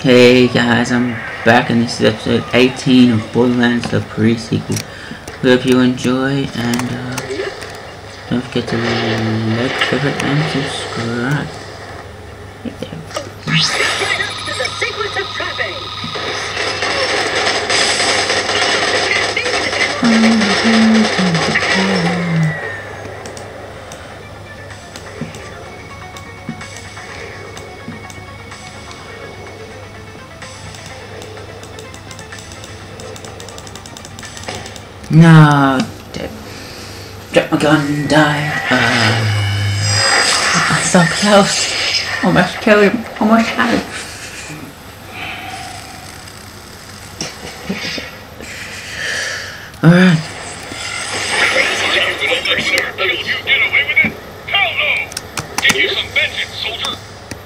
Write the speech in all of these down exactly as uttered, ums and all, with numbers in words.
Okay guys, I'm back and this is episode eighteen of Borderlands, the pre-sequel. Hope you enjoy, and uh, don't forget to like, favorite, and subscribe. Right there. The sequence of trapping. No, dead. Drop my gun, die. Uh, I'm so close. Almost killed him. Almost had him. Alright. Will you get away with it? Hell no! Give you some vengeance, soldier!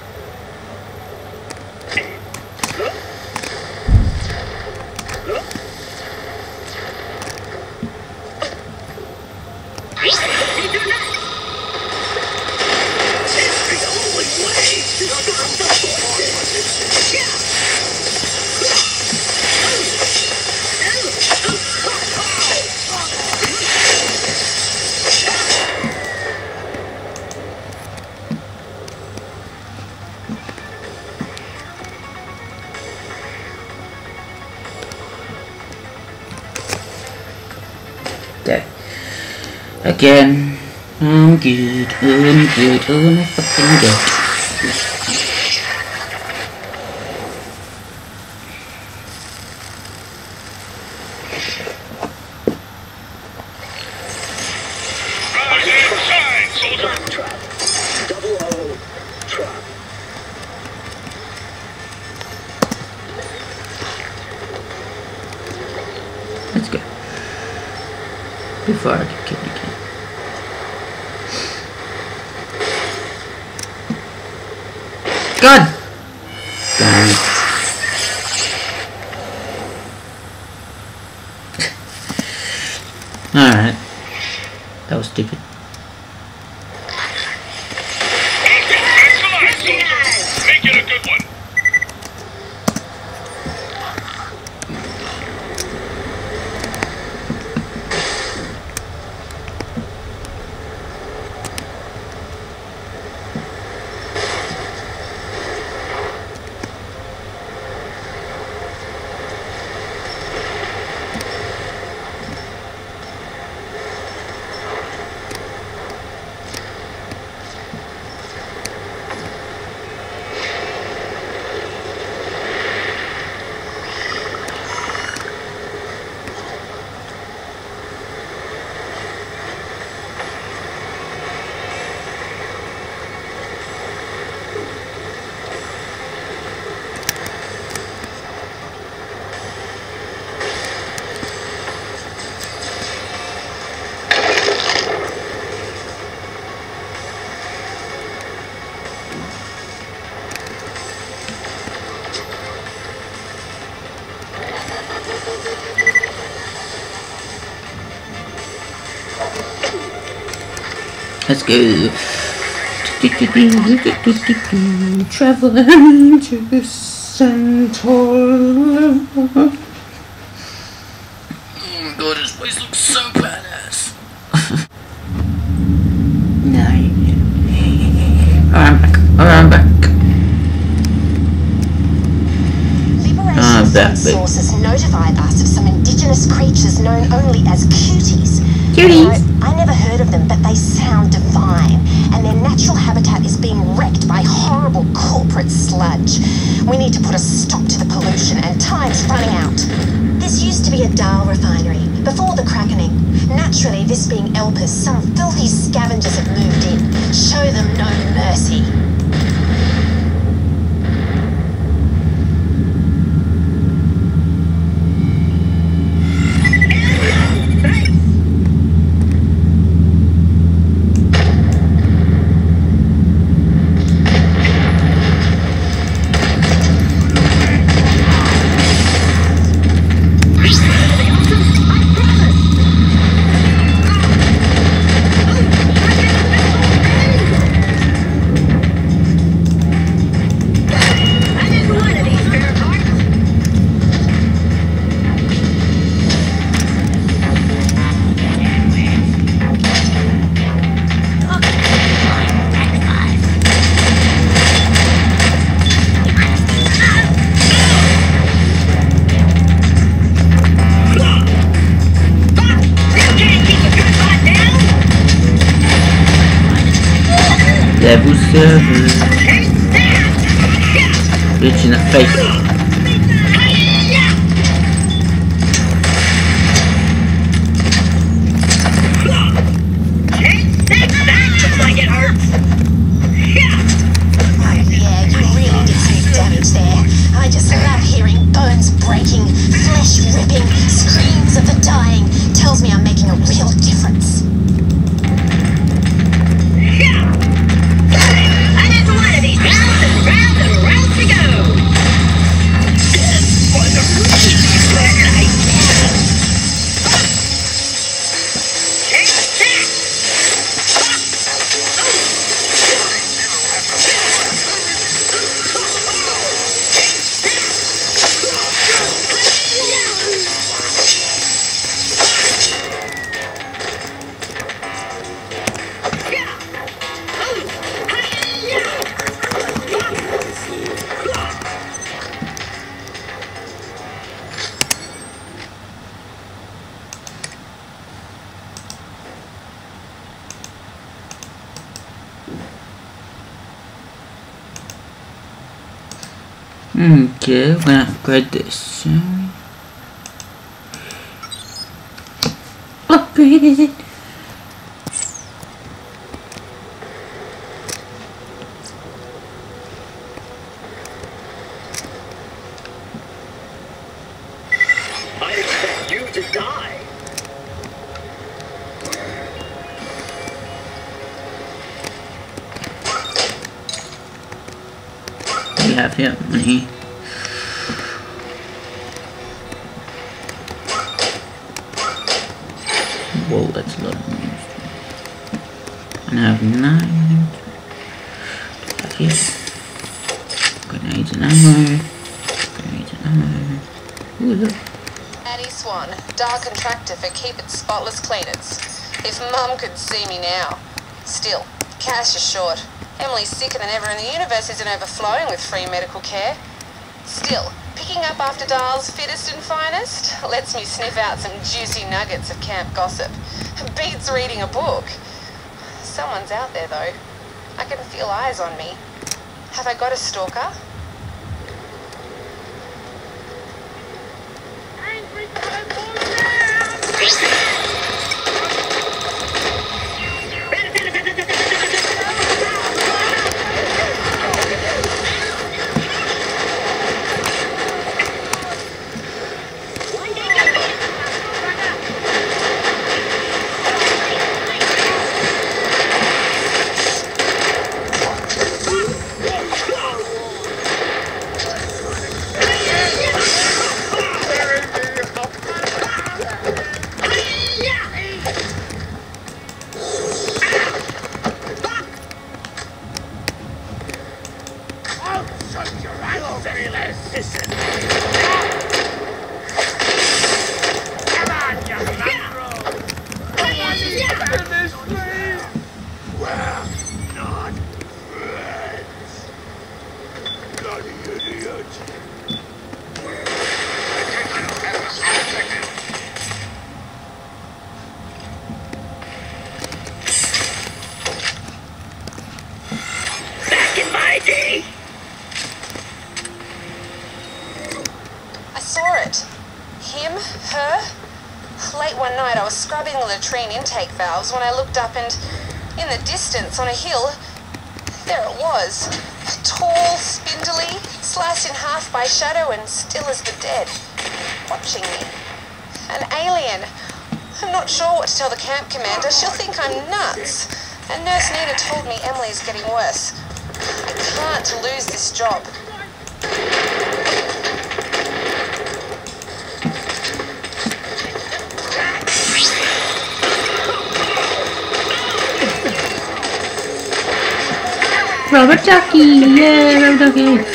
Dead. Again. I'm good. I'm good. Oh, I'm fucking good. Rise and shine, soldier! Trap. Double O. Trap. Let's go. Before I get killed again. God! Damn it. Alright. That was stupid. Excellent, soldier! Make it a good one! Let's go. Traveling to Central. Oh my god, this place looks so badass. No. Alright, I'm back. Alright, I'm back. Liberation State sources notified us of some indigenous creatures known only as cuties. Cuties? I never heard of them, but they sound divine, and their natural habitat is being wrecked by horrible corporate sludge. We need to put a stop to the pollution, and time's running out. This used to be a Dahl refinery, before the crackening. Naturally, this being Elpis, some filthy scavengers have moved in. Show them no mercy. level seven. Bitch in the face. Okay, we're gonna upgrade this. Upgrade it. I expect you to die. We have here money. Whoa, that's a lot of money. And I have nine. Back here. Grenades and ammo. Grenades and ammo. Ooh, look. Addie Swan, dark contractor for Keep It Spotless Cleaners. If Mum could see me now. Still, cash is short. Emily's sicker than ever and the universe isn't overflowing with free medical care. Still, picking up after Dial's fittest and finest lets me sniff out some juicy nuggets of camp gossip. Beats reading a book. Someone's out there though. I can feel eyes on me. Have I got a stalker? Angry birds all around! Scrubbing the latrine intake valves when I looked up and, in the distance on a hill, there it was. Tall, spindly, sliced in half by shadow and still as the dead, watching me. An alien. I'm not sure what to tell the camp commander. She'll think I'm nuts. And Nurse Nina told me Emily's getting worse. I can't lose this job. Rubber ducky! Yeah, rubber ducky!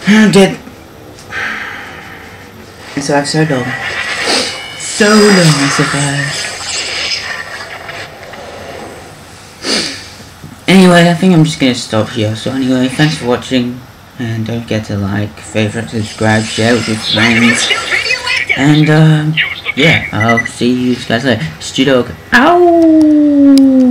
I'm dead. And so I so long. So long I survived. Anyway, I think I'm just gonna stop here. So anyway, thanks for watching. And don't forget to like, favorite, subscribe, share with your friends. And um, yeah, I'll see you guys later. Studog. Ow!